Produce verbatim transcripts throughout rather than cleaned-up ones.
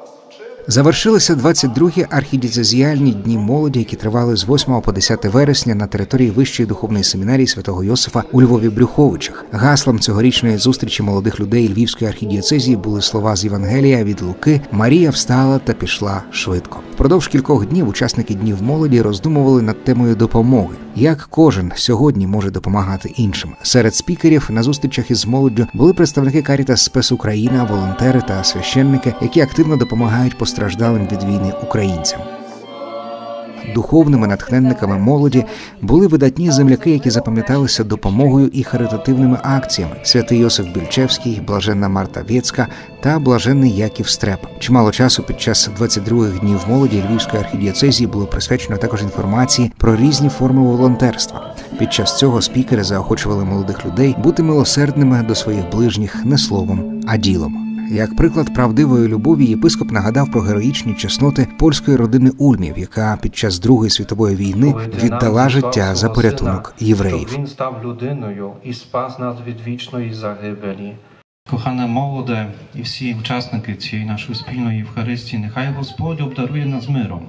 Завершилися двадцять другі архідієцезіальні дні молоді, які тривали з восьмого по десяте вересня на території Вищої духовної семінарії святого Йосифа у Львові-Брюховичах. Гаслом цьогорічної зустрічі молодих людей Львівської архідієцезії були слова з Євангелія від Луки «Марія встала та пішла швидко». Впродовж кількох днів учасники днів молоді роздумували над темою допомоги. Як кожен сьогодні може допомагати іншим? Серед спікерів на зустрічах із молоддю були представники Карітас Спес Україна, волонтери та священники, які активно допомагають постраждалим від війни українцям. Духовними натхненниками молоді були видатні земляки, які запам'яталися допомогою і харитативними акціями: святий Йосиф Більчевський, блаженна Марта Вєцька та блаженний Яків Стреп. Чимало часу під час двадцять других днів молоді Львівської архідієцезії було присвячено також інформації про різні форми волонтерства. Під час цього спікери заохочували молодих людей бути милосердними до своїх ближніх не словом, а ділом. Як приклад правдивої любові, єпископ нагадав про героїчні чесноти польської родини Ульмів, яка під час Другої світової війни віддала життя за порятунок євреїв. Він став людиною і спас нас від вічної загибелі. Кохане молоде і всі учасники цієї нашої спільної Євхаристії, нехай Господь обдарує нас миром.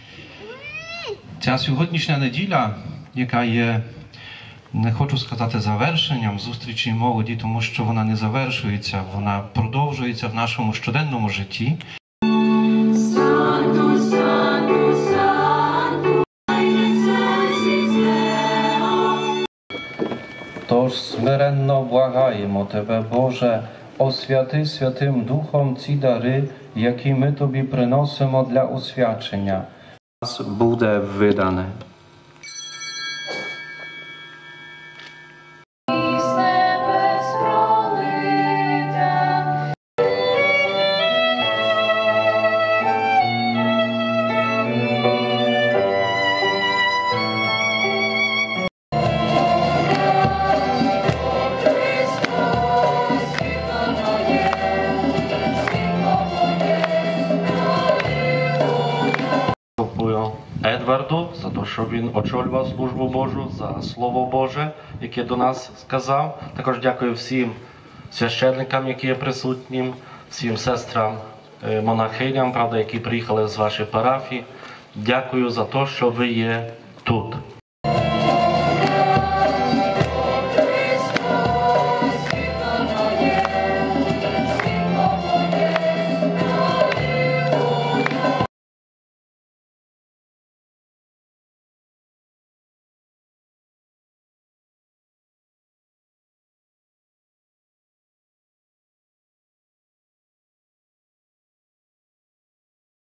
Ця сьогоднішня неділя, яка є, не хочу сказати завершенням зустрічі молоді, тому що вона не завершується, вона продовжується в нашому щоденному житті. Тож смиренно благаємо Тебе, Боже, освяти Святим Духом ці дари, які ми Тобі приносимо для освячення. Нас буде видане. Едварду за те, що він очолював службу Божу, за Слово Боже, яке до нас сказав. Також дякую всім священникам, які є присутні, всім сестрам, монахиням, правда, які приїхали з вашої парафії. Дякую за те, що ви є тут.